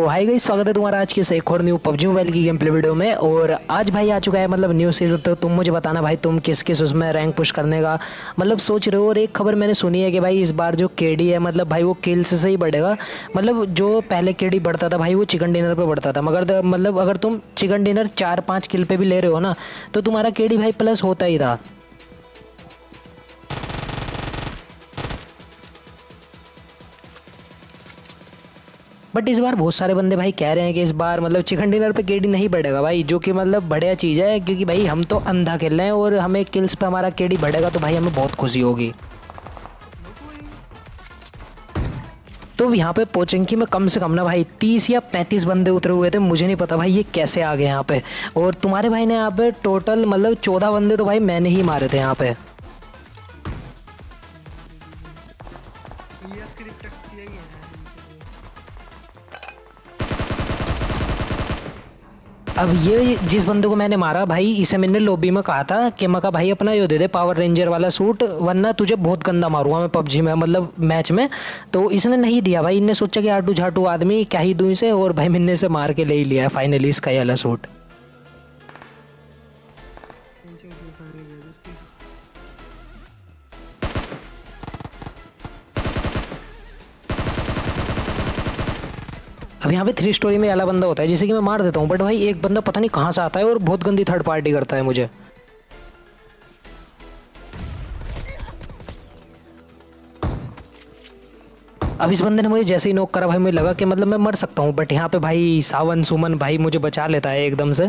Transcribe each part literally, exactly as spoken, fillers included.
Hi guys, स्वागत है तुम्हारा आज की इस एक और न्यू पबजी मोबाइल की गेम प्ले वीडियो में। और आज भाई आ चुका है मतलब न्यू सीजन। तो तुम मुझे बताना भाई तुम किस किस उसमें रैंक पुश करने का मतलब सोच रहे हो। और एक खबर मैंने सुनी है कि भाई इस बार जो केडी है मतलब भाई वो किल्स से ही बढ़ेगा। मतलब जो पहले केडी बढ़ता था भाई वो चिकन डिनर पे बढ़ता था, मगर मतलब अगर तुम चिकन डिनर चार पाँच किल पे भी ले रहे हो ना तो तुम्हारा केडी भाई प्लस होता ही था। बट इस बार बहुत सारे बंदे भाई कह रहे हैं कि इस बार मतलब चिकन डिनर पे केडी नहीं बढ़ेगा भाई, जो कि मतलब बढ़िया चीज़ है क्योंकि भाई हम तो अंधा खेल रहे हैं और हमें किल्स पे हमारा केडी बढ़ेगा तो भाई हमें बहुत खुशी होगी। तो यहाँ पे पोचंकी में कम से कम ना भाई तीस या पैंतीस बंदे उतरे हुए थे। मुझे नहीं पता भाई ये कैसे आ गए यहाँ पे। और तुम्हारे भाई ने यहाँ पे टोटल मतलब चौदह बंदे तो भाई मैंने ही मारे थे यहाँ पे। अब ये जिस बंदे को मैंने मारा भाई इसे मैंने लॉबी में कहा था कि मैं कहा भाई अपना ये दे दे पावर रेंजर वाला सूट, वरना तुझे बहुत गंदा मारूंगा मैं पबजी में मतलब मैच में। तो इसने नहीं दिया भाई, इनने सोचा कि आटू झाटू आदमी क्या ही दूं इसे, और भाई मैंने इसे मार के ले ही लिया फाइनली इसका ये वाला सूट। अब यहाँ पे थ्री स्टोरी में वाला बंदा होता है जिसे कि मैं मार देता हूँ, बट भाई एक बंदा पता नहीं कहाँ से आता है और बहुत गंदी थर्ड पार्टी करता है मुझे। अब इस बंदे ने मुझे जैसे ही नॉक करा भाई मुझे लगा कि मतलब मैं मर सकता हूँ, बट यहाँ पे भाई सावन सुमन भाई मुझे बचा लेता है एकदम से।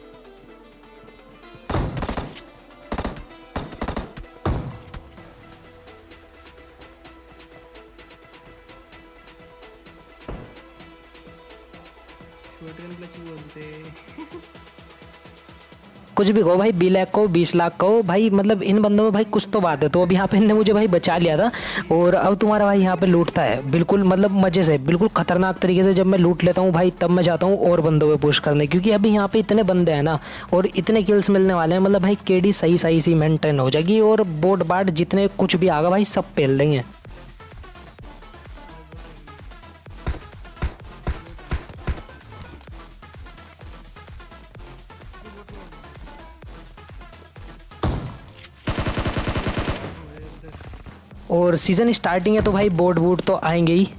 कुछ भी कहो भाई, बी लाख कहो बीस लाख कहो भाई, मतलब इन बंदों में भाई कुछ तो बात है। तो अब यहाँ पे इनने मुझे भाई बचा लिया था और अब तुम्हारा भाई यहाँ पे लूटता है बिल्कुल मतलब मजे से, बिल्कुल खतरनाक तरीके से। जब मैं लूट लेता हूँ भाई तब मैं जाता हूँ और बंदों पे पुश करने, क्योंकि अभी यहाँ पे इतने बंदे हैं ना और इतने किल्स मिलने वाले हैं मतलब भाई केडी सही सही सी मेंटेन हो जाएगी और बोट बाट जितने कुछ भी आगा भाई सब पेल देंगे। और सीज़न स्टार्टिंग है तो भाई बोट वूट तो आएंगे ही।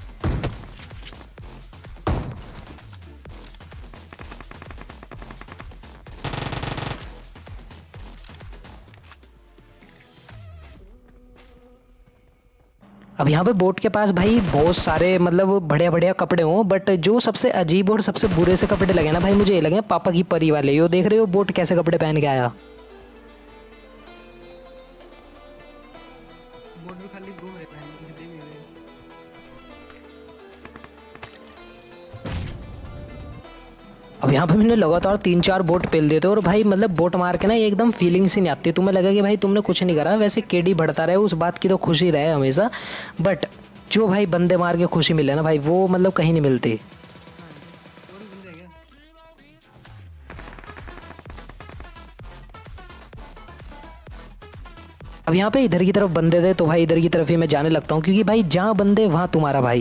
अब यहाँ पे बोट के पास भाई बहुत सारे मतलब बढ़िया बढ़िया कपड़े हों, बट जो सबसे अजीब और सबसे बुरे से कपड़े लगे ना भाई मुझे ये लगे पापा की परी वाले। यो देख रहे हो बोट कैसे कपड़े पहन के आया। अब यहाँ पे मैंने लगातार तीन चार बोट पेल देते और भाई मतलब बोट मार के ना एकदम फीलिंग सी नहीं आती। तुम्हें लगा कि भाई तुमने कुछ नहीं करा, वैसे केडी बढ़ता रहे उस बात की तो खुशी रहे हमेशा, बट जो भाई बंदे मार के खुशी मिले ना भाई वो मतलब कहीं नहीं मिलती। अब यहाँ पे इधर की तरफ बंदे थे तो भाई इधर की तरफ ही मैं जाने लगता हूँ, क्योंकि भाई जहाँ बंदे वहाँ तुम्हारा भाई।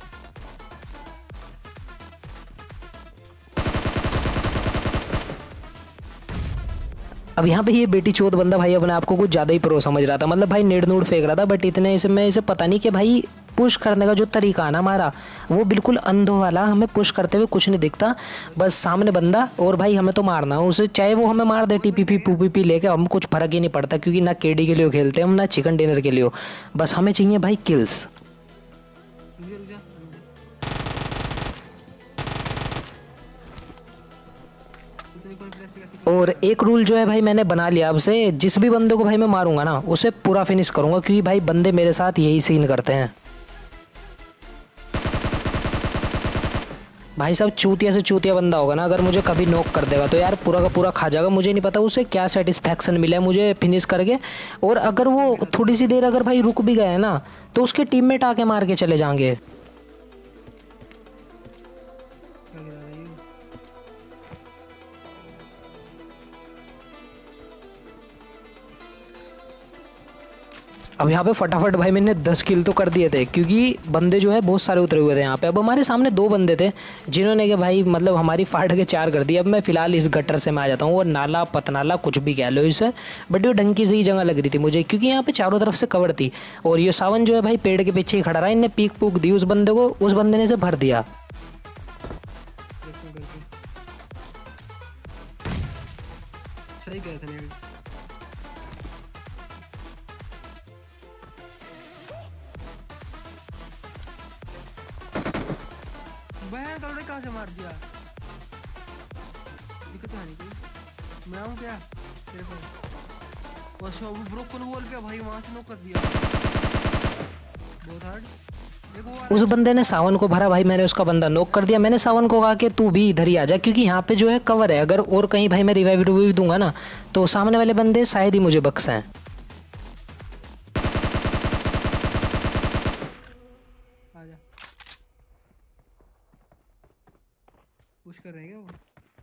अब यहाँ पे ये बेटी चोद बंदा भाई अपने आप को कुछ ज़्यादा ही प्रो समझ रहा था, मतलब भाई नेड़ नूड़ फेंक रहा था, बट इतने इसे मैं इसे पता नहीं कि भाई पुश करने का जो तरीका है ना हमारा वो बिल्कुल अंधों वाला, हमें पुश करते हुए कुछ नहीं दिखता, बस सामने बंदा और भाई हमें तो मारना है उसे, चाहे वो हमें मार दे टीपीपी पूपीपी लेके, हम कुछ फर्क ही नहीं पड़ता क्योंकि ना केडी के लिए खेलते हम ना चिकन डिनर के लिए, बस हमें चाहिए भाई किल्स। और एक रूल जो है भाई मैंने बना लिया, अब से जिस भी बंदे को भाई मैं मारूंगा ना उसे पूरा फिनिश करूंगा, क्योंकि भाई बंदे मेरे साथ यही सीन करते हैं। भाई साहब चूतिया से चूतिया बंदा होगा ना अगर मुझे कभी नॉक कर देगा तो यार पूरा का पूरा खा जाएगा, मुझे नहीं पता उसे क्या सेटिस्फैक्शन मिला है मुझे फिनिश करके। और अगर वो थोड़ी सी देर अगर भाई रुक भी गए ना तो उसके टीममेट आके मार के चले जाएंगे। अब यहाँ पे फटाफट भाई मैंने दस किल तो कर दिए थे, क्योंकि बंदे जो है बहुत सारे उतरे हुए थे यहाँ पे। अब हमारे सामने दो बंदे थे जिन्होंने कि भाई मतलब हमारी फाड़ के चार कर दी। अब मैं फिलहाल इस गटर से मैं आ जाता हूँ, वो नाला पतनाला कुछ भी कह लो इसे, बट ये ढंग की सही जगह लग रही थी मुझे, क्योंकि यहाँ पे चारों तरफ से कवर थी। और ये सावन जो है भाई पेड़ के पीछे ही खड़ा रहा, इनने पीक पूक दी उस बंदे को, उस बंदे ने से भर दिया। सही कह थे बहन कलड़े कहाँ से मार दिया? दिक्कत है नहीं कोई, मैं आऊँ क्या? देखो वो ब्रोकन वॉल पे भाई वहाँ से नॉक कर दिया, बहुत हार्ड। उस बंदे ने सावन को भरा भाई, मैंने उसका बंदा नॉक कर दिया। मैंने सावन को कहा कि तू भी इधर ही आ जा, क्योंकि यहाँ पे जो है कवर है, अगर और कहीं भाई मैं रिवाइव रिवाइव दूंगा ना तो सामने वाले बंदे शायद ही मुझे बख्शें। पुश कर रहे हैं क्या वो?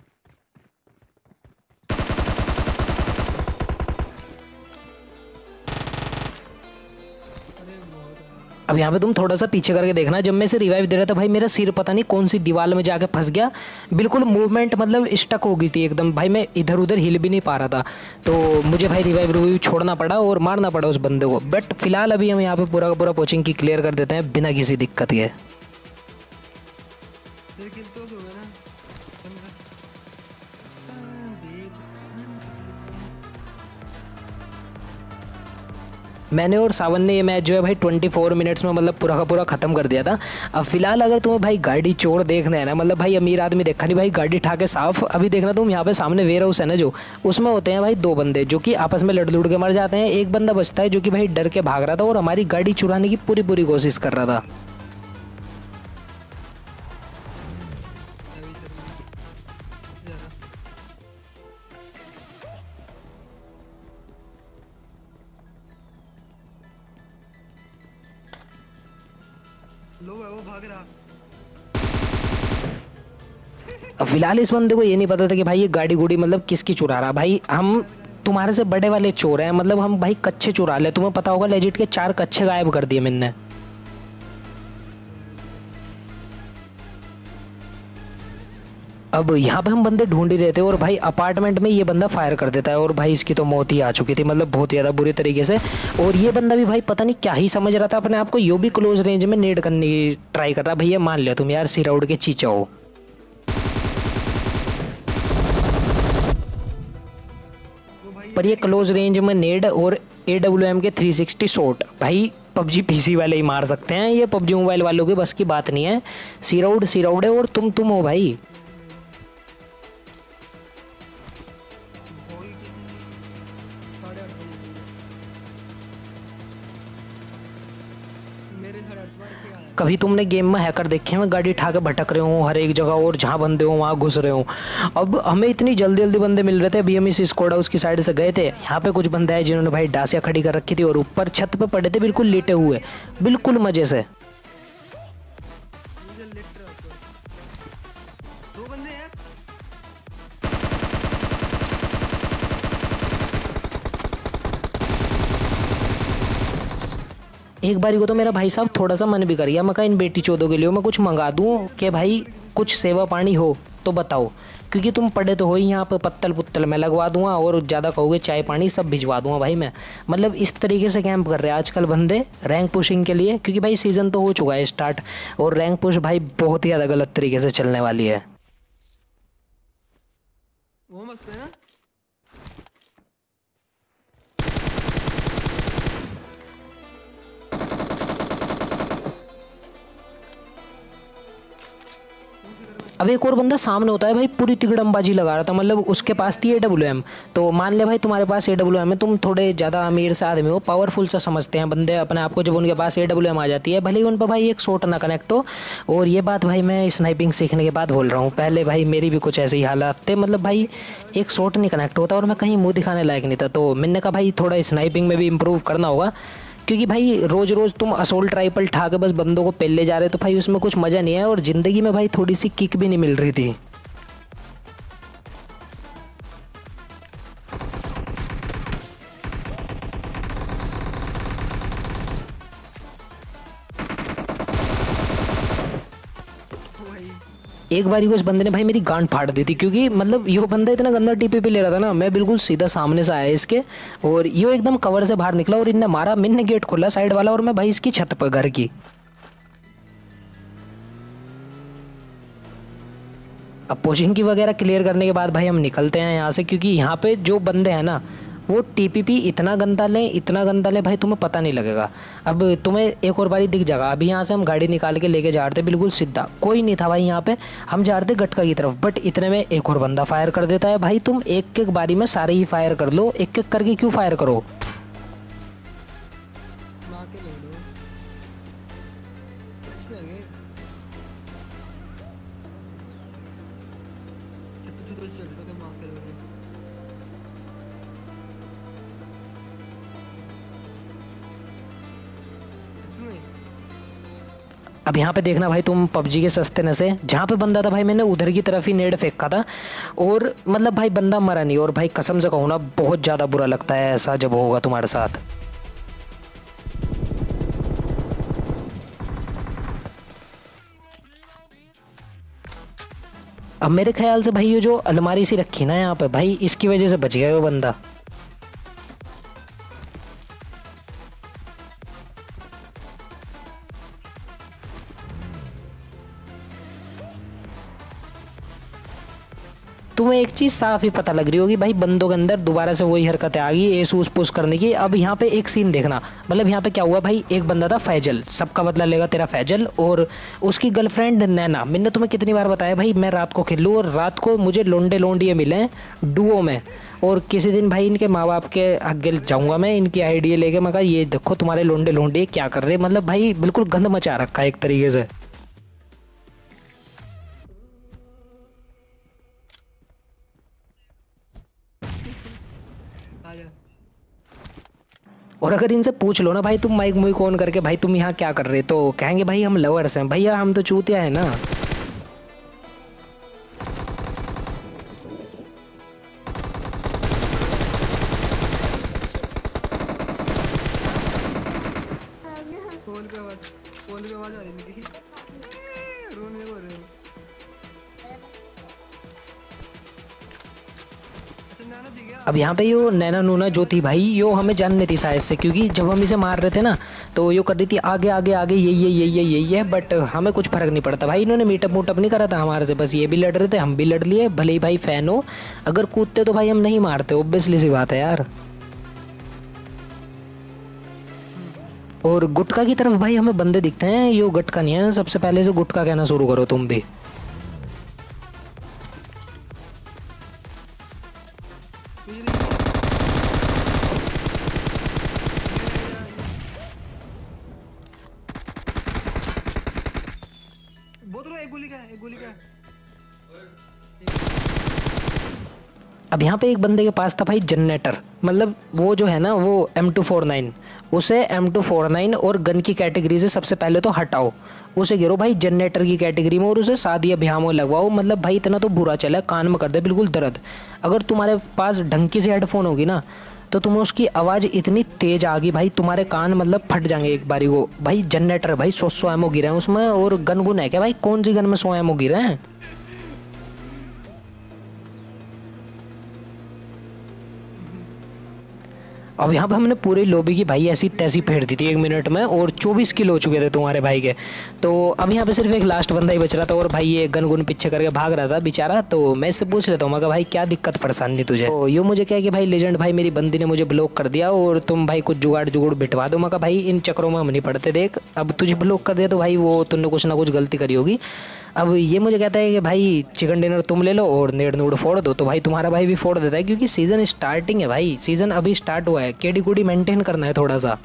अब यहाँ पे तुम थोड़ा सा पीछे करके देखना, जब मैं इसे रिवाइव दे रहा था भाई मेरा सिर पता नहीं कौन सी दीवार में जाके फंस गया, बिल्कुल मूवमेंट मतलब स्टक हो गई थी एकदम भाई, मैं इधर उधर हिल भी नहीं पा रहा था। तो मुझे भाई रिवाइव रिवाइव छोड़ना पड़ा और मारना पड़ा उस बंदे को। बट फिलहाल अभी हम यहाँ पे पूरा का पूरा पोचिंग की क्लियर कर देते हैं बिना किसी दिक्कत के। मैंने और सावन ने ये मैच जो है भाई चौबीस मिनट्स में मतलब पूरा का पूरा ख़त्म कर दिया था। अब फिलहाल अगर तुम्हें भाई गाड़ी चोर देखना है ना, मतलब भाई अमीर आदमी देखा नहीं भाई, गाड़ी ठा के साफ अभी देखना तुम, यहाँ पे सामने वेयर हाउस है ना जो, उसमें होते हैं भाई दो बंदे जो कि आपस में लड़ लुड़ के मर जाते हैं। एक बंदा बचता है जो कि भाई डर के भाग रहा था और हमारी गाड़ी चुराने की पूरी पूरी कोशिश कर रहा था। लो है वो भाग रहा। अब फिलहाल इस बंदे को ये नहीं पता था कि भाई ये गाड़ी गुड़ी मतलब किसकी चुरा रहा। भाई हम तुम्हारे से बड़े वाले चोर हैं, मतलब हम भाई कच्चे चुरा ले, तुम्हें पता होगा लेजिट के चार कच्चे गायब कर दिए मैंने। अब यहाँ पे हम बंदे ढूंढ ही रहे थे और भाई अपार्टमेंट में ये बंदा फायर कर देता है और भाई इसकी तो मौत ही आ चुकी थी, मतलब बहुत ज़्यादा बुरी तरीके से। और ये बंदा भी भाई पता नहीं क्या ही समझ रहा था अपने आप को, यो भी क्लोज रेंज में नेड करने की ट्राई कर रहा। भैया मान लिया तुम यार सिरा उड़ के चीचा हो। पर ये क्लोज रेंज में नेड और ए डब्ल्यू एम के थ्री सिक्सटी शॉट भाई पबजी पीसी वाले ही मार सकते हैं, ये पबजी मोबाइल वालों की बस की बात नहीं है। सिराउड सिराउड है और तुम तुम हो भाई। कभी तुमने गेम में हैकर देखे हैं गाड़ी उठा के भटक रहे हो हर एक जगह और जहाँ बंदे हो वहाँ घुस रहे हो। अब हमें इतनी जल्दी जल्दी बंदे मिल रहे थे, अभी हम इस स्क्वाड हाउस की साइड से गए थे, यहाँ पे कुछ बंदे आए जिन्होंने भाई डासिया खड़ी कर रखी थी और ऊपर छत पे पड़े थे बिल्कुल लेटे हुए, बिल्कुल मजे से। एक बारी को तो मेरा भाई साहब थोड़ा सा मन भी कर गया, मैं कहा इन बेटी चौदों के लिए मैं कुछ मंगा दूं कि भाई कुछ सेवा पानी हो तो बताओ, क्योंकि तुम पढ़े तो हो ही, यहाँ पे पत्तल पुत्तल मैं लगवा दूंगा और ज़्यादा कहोगे चाय पानी सब भिजवा दूंगा भाई मैं। मतलब इस तरीके से कैंप कर रहे हैं आजकल बंदे रैंक पुशिंग के लिए, क्योंकि भाई सीज़न तो हो चुका है स्टार्ट और रैंक पुश भाई बहुत ही ज़्यादा गलत तरीके से चलने वाली है। वो मत ना अब एक और बंदा सामने होता है भाई पूरी तिगड़मबाजी लगा रहा था, मतलब उसके पास थी ए डब्ल्यू एम। तो मान ले भाई तुम्हारे पास ए डब्ल्यू एम है, तुम थोड़े ज़्यादा अमीर से आदमी हो, पावरफुल सा समझते हैं बंदे अपने आप को जब उनके पास ए डब्ल्यू एम आ जाती है, भले ही उन पर भाई एक शॉट ना कनेक्ट हो। और ये बात भाई मैं स्नाइपिंग सीखने के बाद बोल रहा हूँ, पहले भाई मेरी भी कुछ ऐसे ही हालात थे, मतलब भाई एक शॉट नहीं कनेक्ट होता और मैं कहीं मुँह दिखाने लायक नहीं था। तो मैंने कहा भाई थोड़ा स्नाइपिंग में भी इम्प्रूव करना होगा, क्योंकि भाई रोज़ रोज़ तुम असोल्ट राइफल ठा के बस बंदों को पेल ले जा रहे हो तो भाई उसमें कुछ मज़ा नहीं है और ज़िंदगी में भाई थोड़ी सी किक भी नहीं मिल रही थी। एक बारी को उस बंदे ने भाई मेरी गांड फाड़ दी थी, क्योंकि मतलब ये बंदा इतना गंदा टीपी पे ले रहा था ना, मैं बिल्कुल सीधा सामने से आया इसके और ये एकदम कवर से बाहर निकला और इनने मारा, मैंने गेट खोला साइड वाला और मैं भाई इसकी छत पर घर की। अब पोजिंग की वगैरह क्लियर करने के बाद भाई हम निकलते हैं यहाँ से, क्योंकि यहाँ पे जो बंदे हैं ना वो टीपीपी इतना गंदा लें इतना गंदा लें भाई तुम्हें पता नहीं लगेगा। अब तुम्हें एक और बारी दिख जाएगा। अभी यहाँ से हम गाड़ी निकाल के लेके जा रहे थे बिल्कुल सीधा, कोई नहीं था भाई यहाँ पे, हम जा रहे थे गटका की तरफ, बट इतने में एक और बंदा फायर कर देता है। भाई तुम एक एक बारी में सारे ही फायर कर लो, एक एक करके क्यों फायर करो। मार के ले लो इसमें आगे छत छत चल रहा है, मार के ले लो। इसमें अब यहाँ पे देखना भाई तुम पबजी के सस्ते नशे, जहाँ पे बंदा था भाई मैंने उधर की तरफ ही नेड फेंका था और मतलब भाई बंदा मरा नहीं। और भाई कसम से कहूँ ना बहुत ज़्यादा बुरा लगता है ऐसा जब होगा तुम्हारे साथ। अब मेरे ख्याल से भाई ये जो अलमारी सी रखी ना यहाँ पे भाई इसकी वजह से बच गया वो बंदा। तुम्हें एक चीज़ साफ ही पता लग रही होगी भाई बंदों के अंदर दोबारा से वही हरकतें आ गई एस उस पुश करने की। अब यहाँ पे एक सीन देखना, मतलब यहाँ पे क्या हुआ भाई, एक बंदा था फैजल, सबका बदला लेगा तेरा फैजल, और उसकी गर्लफ्रेंड नैना। मैंने तुम्हें कितनी बार बताया भाई मैं रात को खेलूँ और रात को मुझे लोंडे लोंडिए मिले डुओ में, और किसी दिन भाई इनके माँ बाप के आगे जाऊँगा मैं इनकी आइडिया लेके, मैं कहा ये देखो तुम्हारे लोंडे लोंडिए क्या कर रहे, मतलब भाई बिल्कुल गंद मचा रखा है एक तरीके से। आ जा और अगर इनसे पूछ लो ना भाई तुम माइक मुइक ऑन करके भाई तुम यहाँ क्या कर रहे, तो कहेंगे भाई हम लवर्स हैं। भैया हम तो चूतिया है ना। फोन पे आवाज फोन पे आवाज आ रही थी रोने हो रहे हो। अच्छा नाना थी क्या? अब यहाँ पे यो नैना नूना जो थी भाई यो हमें जानने थी शायद से, क्योंकि जब हम इसे मार रहे थे ना तो यो कर रही थी आगे आगे आगे यही यही यही यही यही है, बट हमें कुछ फर्क नहीं पड़ता भाई। इन्होंने मीटअप मूटअप नहीं करा था हमारे से, बस ये भी लड़ रहे थे हम भी लड़ लिए, भले ही भाई फैन हो। अगर कूदते तो भाई हम नहीं मारते, ऑब्वियसली सी बात है यार। और गुटका की तरफ भाई हमें बंदे दिखते हैं, यो गुटका नहीं है, सबसे पहले से गुटका कहना शुरू करो तुम भी। बोतलो एक गोली का है, एक गोली का है। अब यहाँ पे एक बंदे के पास था भाई जनरेटर, मतलब वो जो है ना वो एम टू फोर नाइन, उसे एम टू फोर नाइन और गन की कैटेगरी से सबसे पहले तो हटाओ, उसे गिरो भाई जनरेटर की कैटेगरी में और उसे शादी अभियान में लगवाओ। मतलब भाई इतना तो बुरा चला कान में कर दे बिल्कुल दर्द। अगर तुम्हारे पास ढंकी से हेडफोन होगी ना तो तुम्हें उसकी आवाज़ इतनी तेज आ गई भाई तुम्हारे कान मतलब फट जाएंगे एक बारी को। भाई जनरेटर भाई सौ सौ एमओ गिरे हैं उसमें, और गन गुन है क्या भाई, कौन सी गन में सौ एमओ गिरे हैं। अब यहाँ पे हमने पूरी लॉबी की भाई ऐसी तैसी फेर दी थी एक मिनट में, और चौबीस किलो हो चुके थे तुम्हारे भाई के। तो अब यहाँ पे सिर्फ एक लास्ट बंदा ही बच रहा था और भाई ये गन गुन पीछे करके भाग रहा था बेचारा। तो मैं इससे पूछ लेता हूँ मैं भाई क्या दिक्कत परेशानी तुझे। तो यो मुझे क्या कि भाई लेजेंड भाई मेरी बंदी ने मुझे ब्लॉक कर दिया और तुम भाई कुछ जुगाड़ जुगड़ बिठवा दो। मैं भाई इन चक्रों में हम नहीं पड़ते, देख अब तुझे ब्लॉक कर दिया तो भाई वो तुमने कुछ ना कुछ गलती करी होगी। अब ये मुझे कहता है कि भाई चिकन डिनर तुम ले लो और नेड़ नूड़ फोड़ दो, तो भाई तुम्हारा भाई भी फोड़ देता है, क्योंकि सीज़न स्टार्टिंग है भाई, सीज़न अभी स्टार्ट हुआ है, केडी कूडी मेंटेन करना है थोड़ा सा।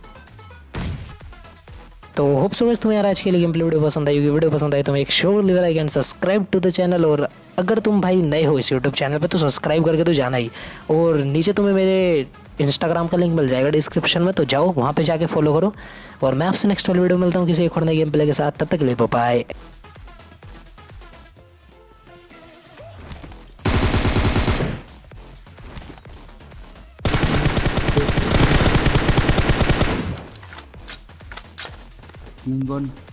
तो होप सो तुम्हें यार आज के लिए गेम प्ले वीडियो पसंद आई होगी। वीडियो पसंद आई तो एक sure leave like and subscribe to the channel, और अगर तुम भाई नए हो इस यूट्यूब चैनल पे तो सब्सक्राइब करके तो जाना ही। और नीचे तुम्हें मेरे इंस्टाग्राम का लिंक मिल जाएगा डिस्क्रिप्शन में, तो जाओ वहाँ पे जाके फॉलो करो। और मैं आपसे नेक्स्ट वाली वीडियो मिलता हूँ किसी एक और नए गेम प्ले के साथ, तब तक के लिए बाय। Ningon